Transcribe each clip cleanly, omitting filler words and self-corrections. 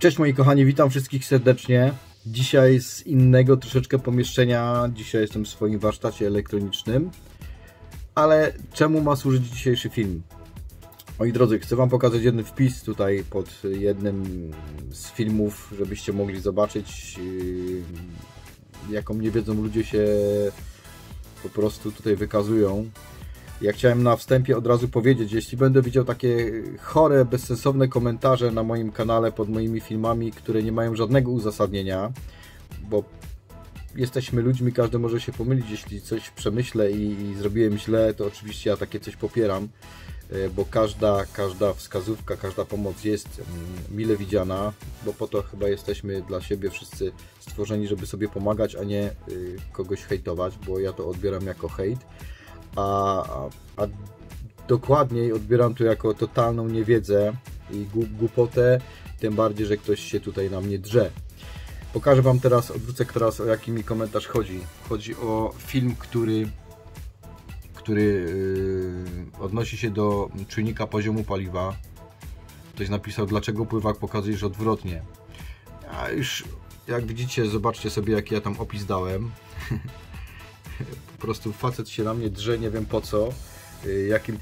Cześć moi kochani, witam wszystkich serdecznie. Dzisiaj z innego troszeczkę pomieszczenia. Dzisiaj jestem w swoim warsztacie elektronicznym. Ale czemu ma służyć dzisiejszy film? Moi drodzy, chcę Wam pokazać jeden wpis tutaj pod jednym z filmów, żebyście mogli zobaczyć, jaką niewiedzą ludzie się po prostu tutaj wykazują. Ja chciałem na wstępie od razu powiedzieć, jeśli będę widział takie chore, bezsensowne komentarze na moim kanale pod moimi filmami, które nie mają żadnego uzasadnienia, bo jesteśmy ludźmi, każdy może się pomylić, jeśli coś przemyślę i zrobiłem źle, to oczywiście ja takie coś popieram, bo każda wskazówka, każda pomoc jest mile widziana, bo po to chyba jesteśmy dla siebie wszyscy stworzeni, żeby sobie pomagać, a nie kogoś hejtować, bo ja to odbieram jako hejt. A dokładniej odbieram to jako totalną niewiedzę i głupotę, tym bardziej, że ktoś się tutaj na mnie drze. Pokażę Wam teraz, odwrócę teraz, o jaki mi komentarz chodzi. Chodzi o film, który odnosi się do czujnika poziomu paliwa. Ktoś napisał, dlaczego pływak pokazujesz odwrotnie. A już, jak widzicie, zobaczcie sobie, jaki ja tam opis dałem. Po prostu facet się na mnie drze, nie wiem po co, jakim...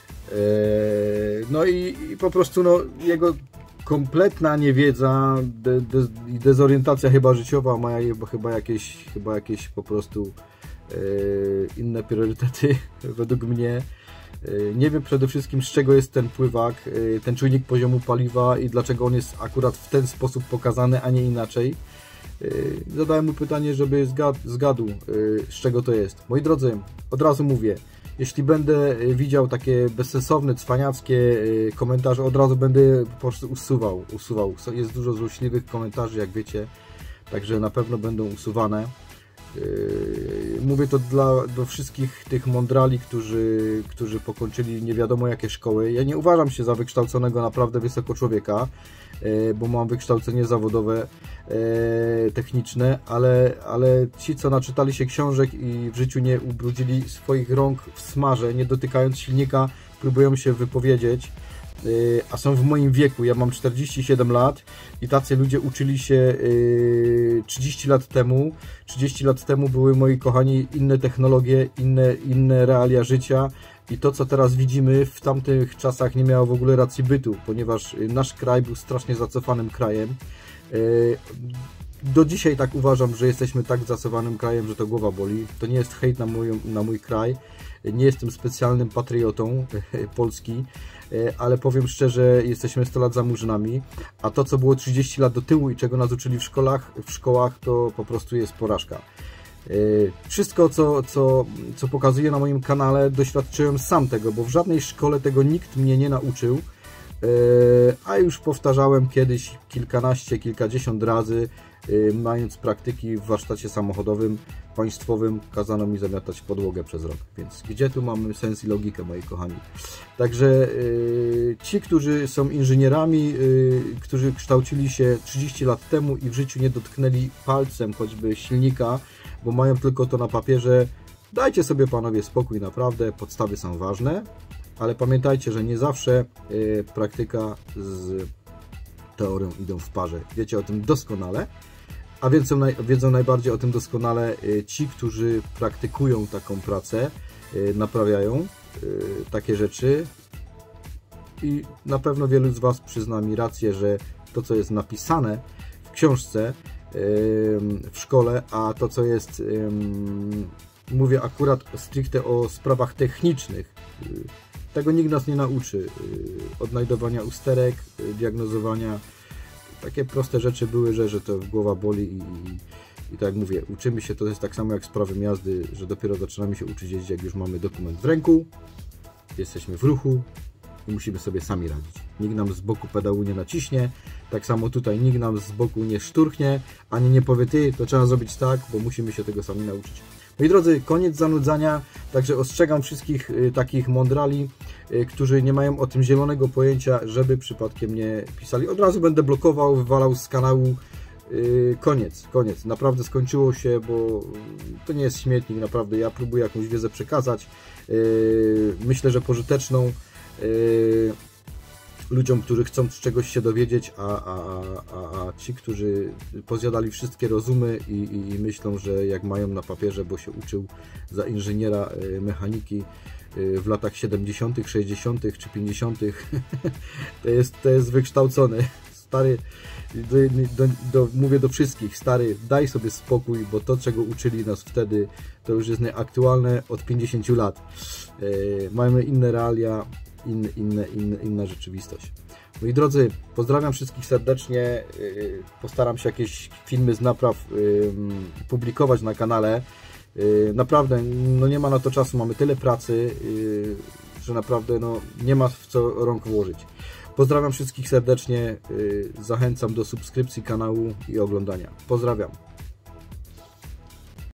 No i po prostu no, jego kompletna niewiedza i dezorientacja chyba życiowa ma chyba jakieś po prostu inne priorytety według mnie. Nie wiem przede wszystkim, z czego jest ten pływak, ten czujnik poziomu paliwa i dlaczego on jest akurat w ten sposób pokazany, a nie inaczej. Zadałem mu pytanie, żeby zgadł, z czego to jest. Moi drodzy, od razu mówię, jeśli będę widział takie bezsensowne, cwaniackie komentarze, od razu będę po prostu usuwał. Jest dużo złośliwych komentarzy, jak wiecie, także na pewno będą usuwane. Mówię to do wszystkich tych mądrali, którzy pokończyli nie wiadomo jakie szkoły. Ja nie uważam się za wykształconego naprawdę wysoko człowieka, bo mam wykształcenie zawodowe, techniczne, ale ci, co naczytali się książek i w życiu nie ubrudzili swoich rąk w smarze, nie dotykając silnika, próbują się wypowiedzieć, a są w moim wieku. Ja mam 47 lat i tacy ludzie uczyli się 30 lat temu. 30 lat temu były, moi kochani, inne technologie, inne realia życia i to, co teraz widzimy, w tamtych czasach nie miało w ogóle racji bytu, ponieważ nasz kraj był strasznie zacofanym krajem. Do dzisiaj tak uważam, że jesteśmy tak zacofanym krajem, że to głowa boli. To nie jest hejt na mój kraj. Nie jestem specjalnym patriotą Polski, ale powiem szczerze, jesteśmy 100 lat za murzynami, a to, co było 30 lat do tyłu i czego nas uczyli w szkołach, to po prostu jest porażka. Wszystko, co pokazuję na moim kanale, doświadczyłem sam tego, bo w żadnej szkole tego nikt mnie nie nauczył, a już powtarzałem kiedyś kilkadziesiąt razy, mając praktyki w warsztacie samochodowym państwowym, kazano mi zamiatać podłogę przez rok. Więc gdzie tu mamy sens i logikę, moi kochani? Także ci, którzy są inżynierami, którzy kształcili się 30 lat temu i w życiu nie dotknęli palcem choćby silnika, bo mają tylko to na papierze, dajcie sobie panowie spokój, naprawdę, podstawy są ważne, ale pamiętajcie, że nie zawsze praktyka z teorią idą w parze. Wiecie o tym doskonale, a wiedzą najbardziej o tym doskonale ci, którzy praktykują taką pracę, naprawiają takie rzeczy i na pewno wielu z Was przyzna mi rację, że to, co jest napisane w książce, w szkole, a to, co jest, mówię akurat stricte o sprawach technicznych, tego nikt nas nie nauczy. Odnajdowania usterek, diagnozowania. Takie proste rzeczy były, że to głowa boli i tak jak mówię, uczymy się, to jest tak samo jak z prawem jazdy, że dopiero zaczynamy się uczyć jeździć, jak już mamy dokument w ręku, jesteśmy w ruchu i musimy sobie sami radzić. Nikt nam z boku pedału nie naciśnie, tak samo tutaj nikt nam z boku nie szturchnie, ani nie powie, ty, to trzeba zrobić tak, bo musimy się tego sami nauczyć. Moi drodzy, koniec zanudzania, także ostrzegam wszystkich takich mądrali, którzy nie mają o tym zielonego pojęcia, żeby przypadkiem nie pisali. Od razu będę blokował, wywalał z kanału. Koniec. Naprawdę skończyło się, bo to nie jest śmietnik, naprawdę. Ja próbuję jakąś wiedzę przekazać. Myślę, że pożyteczną. ludziom, którzy chcą czegoś się dowiedzieć, a ci, którzy pozjadali wszystkie rozumy i myślą, że jak mają na papierze, bo się uczył za inżyniera mechaniki w latach 70., 60. czy 50. to jest wykształcony. Stary, mówię do wszystkich, stary, daj sobie spokój, bo to, czego uczyli nas wtedy, to już jest nieaktualne od 50 lat. Mamy inne realia, inna rzeczywistość. Moi drodzy, pozdrawiam wszystkich serdecznie. Postaram się jakieś filmy z napraw publikować na kanale. Naprawdę, no nie ma na to czasu, mamy tyle pracy, że naprawdę no, nie ma w co rąk włożyć. Pozdrawiam wszystkich serdecznie, zachęcam do subskrypcji kanału i oglądania. Pozdrawiam.